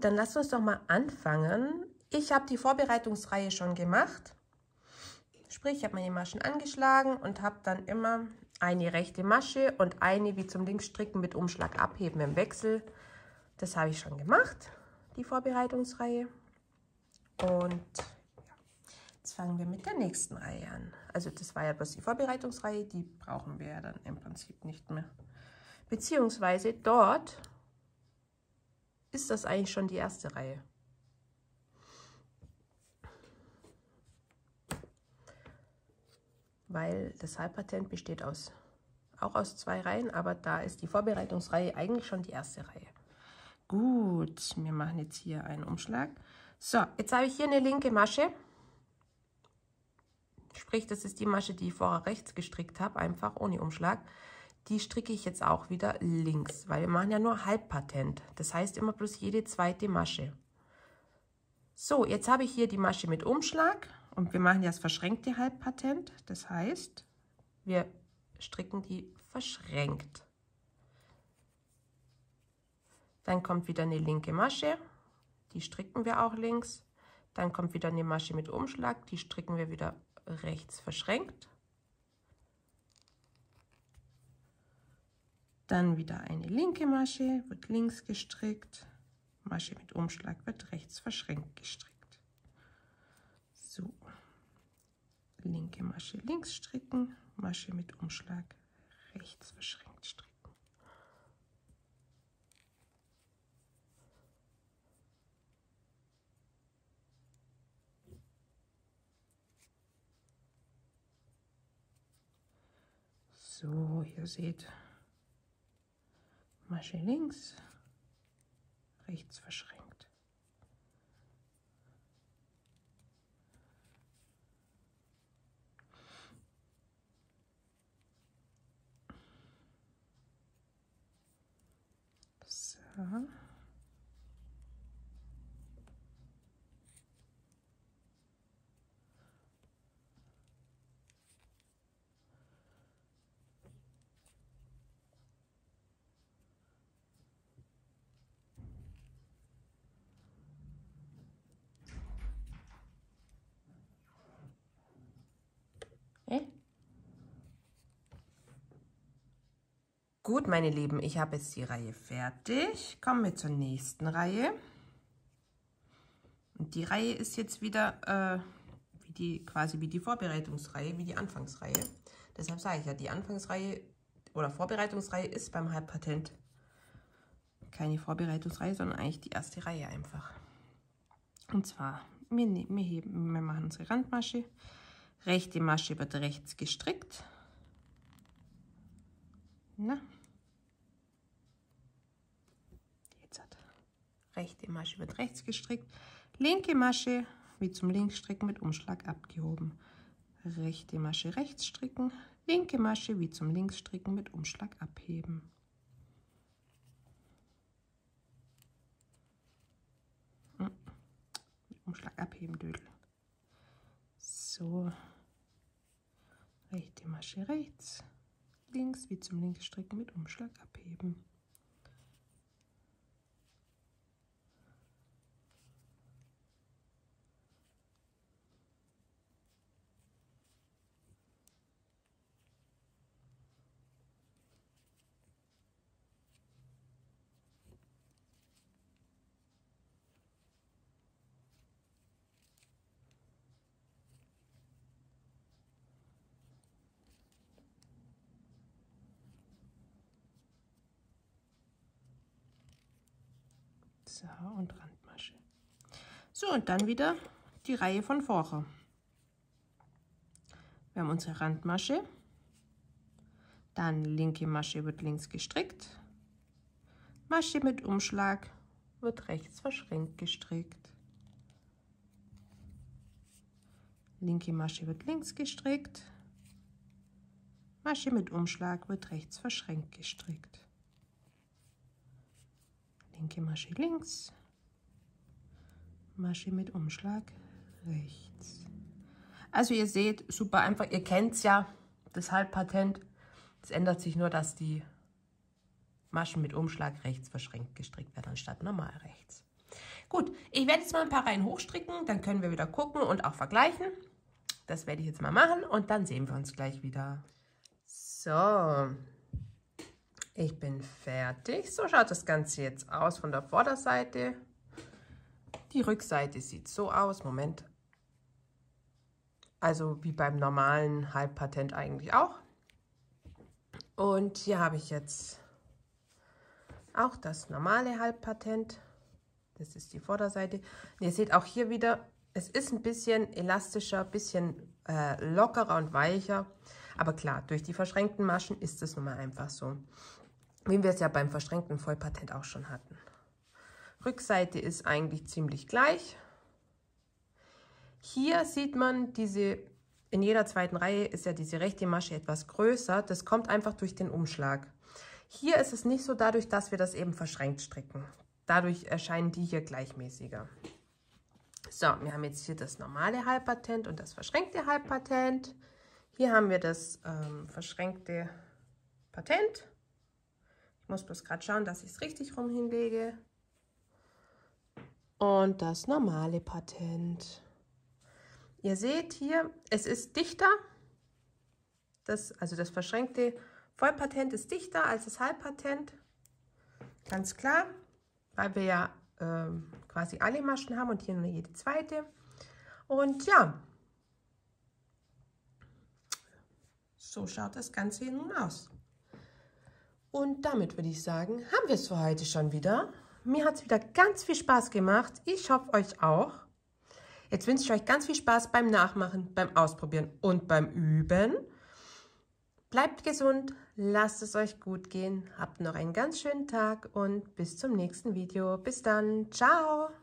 Gut, dann lasst uns doch mal anfangen. Ich habe die Vorbereitungsreihe schon gemacht. Sprich, ich habe meine Maschen angeschlagen und habe dann immer eine rechte Masche und eine wie zum Linksstricken mit Umschlag abheben im Wechsel. Das habe ich schon gemacht, die Vorbereitungsreihe. Und ja, jetzt fangen wir mit der nächsten Reihe an. Also das war ja bloß die Vorbereitungsreihe, die brauchen wir ja dann im Prinzip nicht mehr. Beziehungsweise dort ist das eigentlich schon die erste Reihe. Weil das Halbpatent besteht auch aus 2 Reihen, aber da ist die Vorbereitungsreihe eigentlich schon die erste Reihe. Gut, wir machen jetzt hier einen Umschlag. So, jetzt habe ich hier eine linke Masche. Sprich, das ist die Masche, die ich vorher rechts gestrickt habe, einfach ohne Umschlag. Die stricke ich jetzt auch wieder links, weil wir machen ja nur Halbpatent. Das heißt immer bloß jede zweite Masche. So, jetzt habe ich hier die Masche mit Umschlag und wir machen ja das verschränkte Halbpatent. Das heißt, wir stricken die verschränkt. Dann kommt wieder eine linke Masche, die stricken wir auch links. Dann kommt wieder eine Masche mit Umschlag, die stricken wir wieder rechts verschränkt. Dann wieder eine linke Masche, wird links gestrickt. Masche mit Umschlag wird rechts verschränkt gestrickt. So, linke Masche links stricken, Masche mit Umschlag rechts verschränkt stricken. So, ihr seht, Masche links, rechts verschränkt. So. Gut, meine Lieben, ich habe jetzt die Reihe fertig. Kommen wir zur nächsten Reihe. Und die Reihe ist jetzt wieder quasi wie die Vorbereitungsreihe, wie die Anfangsreihe. Deshalb sage ich ja, die Anfangsreihe oder Vorbereitungsreihe ist beim Halbpatent keine Vorbereitungsreihe, sondern eigentlich die erste Reihe einfach. Und zwar, wir machen unsere Randmasche. Rechte Masche wird rechts gestrickt. Na. Jetzt hat rechte Masche wird rechts gestrickt. Linke Masche wie zum Linksstricken mit Umschlag abgehoben. Rechte Masche rechts stricken. Linke Masche wie zum Linksstricken mit Umschlag abheben. Mit Umschlag abheben, Dödel. So. Rechte Masche rechts. Links wie zum Linksstricken mit Umschlag abheben. So, und Randmasche. So, und dann wieder die Reihe von vorher. Wir haben unsere Randmasche, dann linke Masche wird links gestrickt, Masche mit Umschlag wird rechts verschränkt gestrickt, linke Masche wird links gestrickt, Masche mit Umschlag wird rechts verschränkt gestrickt. Linke Masche links, Masche mit Umschlag rechts. Also ihr seht, super einfach, ihr kennt es ja, das Halbpatent. Es ändert sich nur, dass die Maschen mit Umschlag rechts verschränkt gestrickt werden, anstatt normal rechts. Gut, ich werde jetzt mal ein paar Reihen hochstricken, dann können wir wieder gucken und auch vergleichen. Das werde ich jetzt mal machen und dann sehen wir uns gleich wieder. So, ich bin fertig. So schaut das Ganze jetzt aus von der Vorderseite. Die Rückseite sieht so aus. Moment. Also wie beim normalen Halbpatent eigentlich auch. Und hier habe ich jetzt auch das normale Halbpatent. Das ist die Vorderseite. Und ihr seht auch hier wieder, es ist ein bisschen elastischer, ein bisschen lockerer und weicher. Aber klar, durch die verschränkten Maschen ist es nun mal einfach so. Wie wir es ja beim verschränkten Vollpatent auch schon hatten. Rückseite ist eigentlich ziemlich gleich. Hier sieht man in jeder zweiten Reihe ist ja diese rechte Masche etwas größer. Das kommt einfach durch den Umschlag. Hier ist es nicht so dadurch, dass wir das eben verschränkt stricken. Dadurch erscheinen die hier gleichmäßiger. So, wir haben jetzt hier das normale Halbpatent und das verschränkte Halbpatent. Hier haben wir das verschränkte Patent. Ich muss bloß gerade schauen, dass ich es richtig rum hinlege. Und das normale Patent. Ihr seht hier, es ist dichter. Also das verschränkte Vollpatent ist dichter als das Halbpatent. Ganz klar, weil wir ja quasi alle Maschen haben und hier nur jede zweite. Und ja, so schaut das Ganze hier nun aus. Und damit würde ich sagen, haben wir es für heute schon wieder. Mir hat es wieder ganz viel Spaß gemacht. Ich hoffe, euch auch. Jetzt wünsche ich euch ganz viel Spaß beim Nachmachen, beim Ausprobieren und beim Üben. Bleibt gesund, lasst es euch gut gehen. Habt noch einen ganz schönen Tag und bis zum nächsten Video. Bis dann. Ciao.